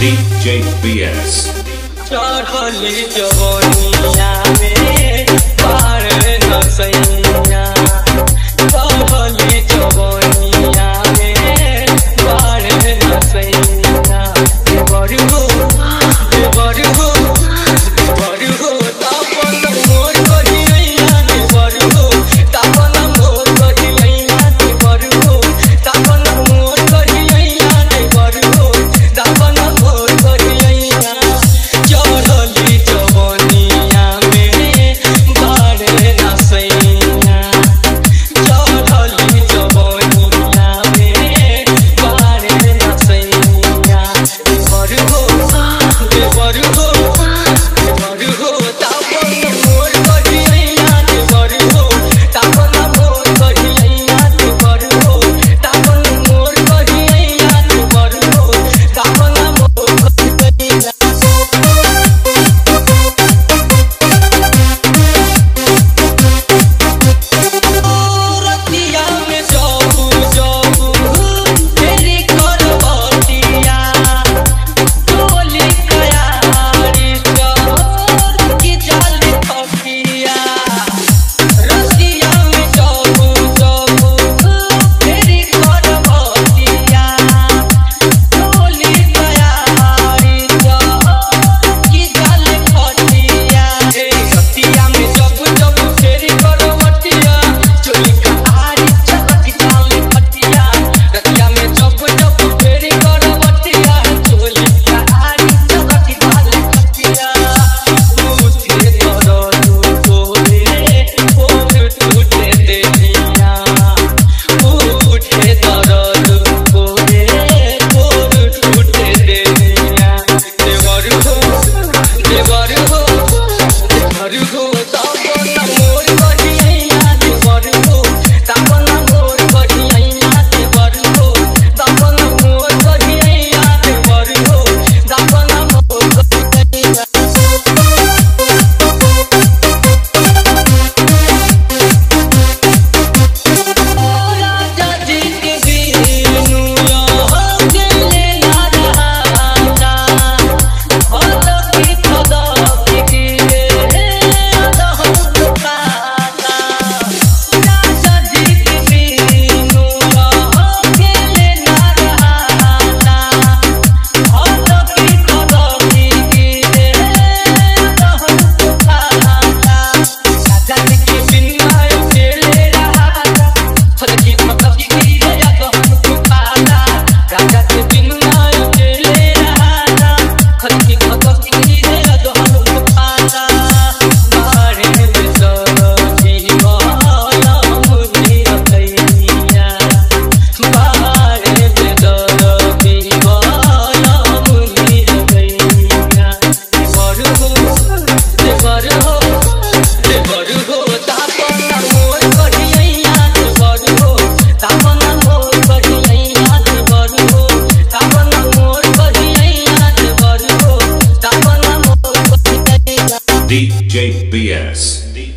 DJ BS चढ़ली जवनिया में पार न सैया चढ़ली जवनिया में पार न सैया देवर हो तापन मोर कहिया देवर हो तापन मोर कहिया देवर हो तापन मोर कहिया देवर हो तापन मोर कहिया चढ़ली जवनिया में बाढ़ न सैया चढ़ली जवनिया में बाढ़ न सैया देवर हो तापन मोर कहिया देवर हो तापन मोर कहिया देवर हो तापन मोर कहिया देवर हो तापन मोर कहिया रतिया में जाबू तेरी करवतिया टोली कयारी चोर की जाल खपिया रतिया में जाबू तेरी करवतिया टोली कयारी चोर की जाल खपिया रतिया में जाबू तेरी करवतिया चोली कयारी चोर की जाल खपिया रतिया में जाबू तेरी करवतिया चोली कयारी चोर की जाल खपिया उठे दरदू कोरे टूटे देहिया उठे दरदू कोरे टूटे देहिया देवर हो तापन मोर कहिया देवर हो तापन मोर कहिया देवर हो तापन मोर कहिया देवर हो तापन मोर कहिया राजा जी के बीनू गेले ना रहाना की खदा की अदहम दुकाना राजा जी के बीनू गेले ना रहाना की खदा की अदहम दुकाना राजा जी के बिना गेले रहाना फलकी मतलब की अदहम दुकाना राजा के बिना गेले रहाना फलकी मतलब की अदहम दुकाना मारे सजी वाला मुझे कहिया मारे सजी वाला मुझे कहिया देवर हो तापन मोर कहिया देवर हो तापन मोर कहिया देवर हो तापन मोर कहिया देवर हो तापन मोर कहिया DJ BS